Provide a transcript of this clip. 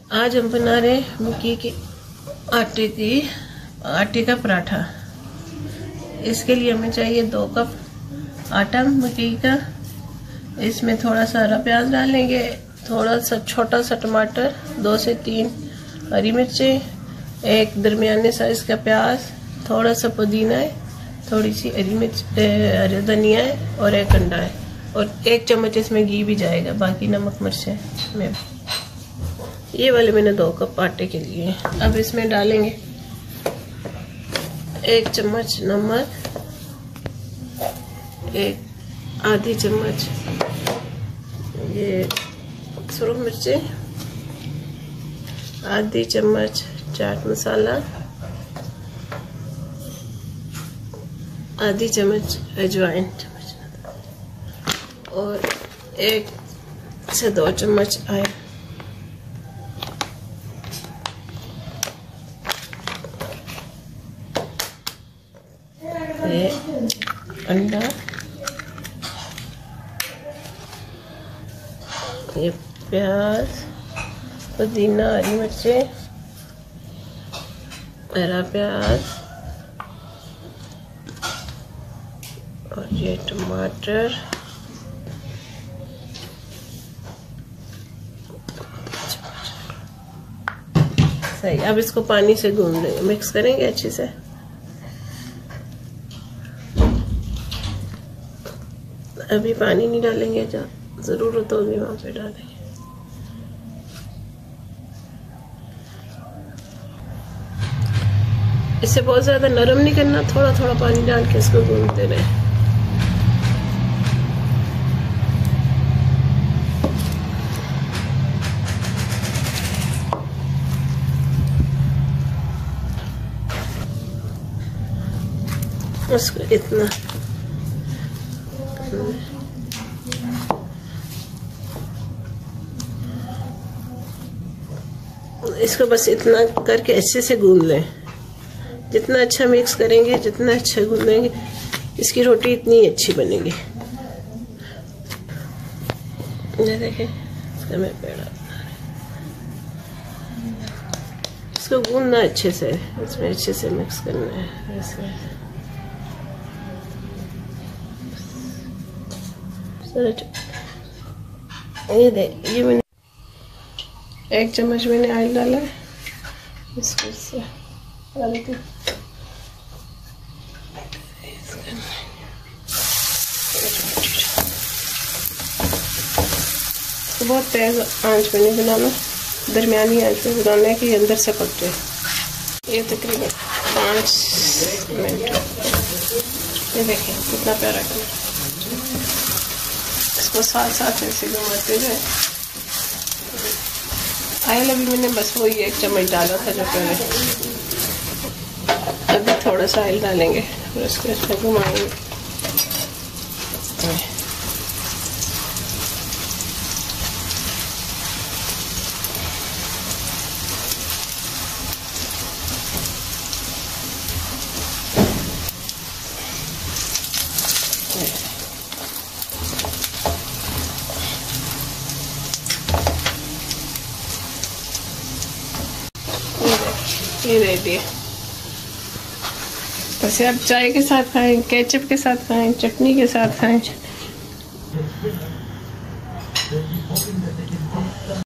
आज हम बना रहे हैं मक्की के आटे का पराठा। इसके लिए हमें चाहिए 2 कप आटा मक्की का। इसमें थोड़ा सा हरा प्याज डालेंगे, थोड़ा सा छोटा सा टमाटर, 2 से 3 हरी मिर्चें, 1 दरमियाने साइज का प्याज, थोड़ा सा पुदीना है, थोड़ी सी हरी मिर्च, हरी धनिया है और 1 अंडा है और 1 चम्मच इसमें घी भी जाएगा। बाकी नमक मिर्चें में ये वाले मैंने 2 कप आटे के लिए। अब इसमें डालेंगे 1 चम्मच नमक, 1 आधी चम्मच ये सुरख मिर्चें, आधी चम्मच चाट मसाला, आधी चम्मच अजवाइन और 1 से 2 चम्मच आयल। ये अंडा, ये प्याज, पुदीना, हरी मिर्चें, हरा प्याज और ये टमाटर, सही। अब इसको पानी से गूंद देंगे, मिक्स करेंगे अच्छे से। अभी पानी नहीं डालेंगे, जब जरूरत होगी वहां पे डालेंगे। इसे बहुत ज्यादा नरम नहीं करना, थोड़ा थोड़ा पानी डाल के इसको गूंदते रहे। उसको इतना इसको बस इतना करके अच्छे से गूंद लें। जितना अच्छा मिक्स करेंगे, जितना अच्छा गूंदेंगे, इसकी रोटी इतनी अच्छी बनेगी। ये देखें, इसका मैं पेड़ा इसको गूंदना अच्छे से, इसमें अच्छे से मिक्स करना है ऐसे। ये मैंने 1 चम्मच मैंने ऑयल डाला है, इसको इससे डाल के बहुत तेज आंच पे नहीं बनाना, दरमियानी आंच पे बनाना है कि ये अंदर से पक जाए। ये तकरीबन 5 मिनट। ये देखें कितना प्यारा कलर। इसको साथ साथ ऐसे घुमाते जाए। ऑयल अभी मैंने बस वही 1 चम्मच डाला था जो पहले। अभी थोड़ा सा ऑयल डालेंगे और इसको इसमें घुमाएंगे। ये रेडी है। वैसे आप चाय के साथ खाएं, केचप के साथ खाएं, चटनी के साथ खाएं।